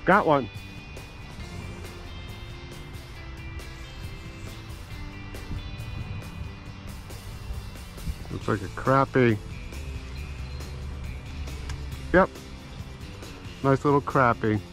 Got one. Looks like a crappie. Yep. Nice little crappie.